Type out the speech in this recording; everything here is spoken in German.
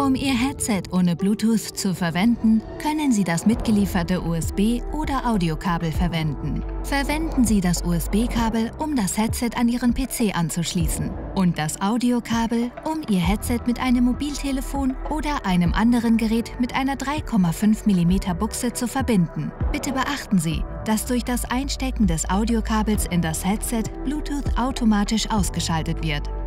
Um Ihr Headset ohne Bluetooth zu verwenden, können Sie das mitgelieferte USB- oder Audiokabel verwenden. Verwenden Sie das USB-Kabel, um das Headset an Ihren PC anzuschließen, und das Audiokabel, um Ihr Headset mit einem Mobiltelefon oder einem anderen Gerät mit einer 3,5 mm Buchse zu verbinden. Bitte beachten Sie, dass durch das Einstecken des Audiokabels in das Headset Bluetooth automatisch ausgeschaltet wird.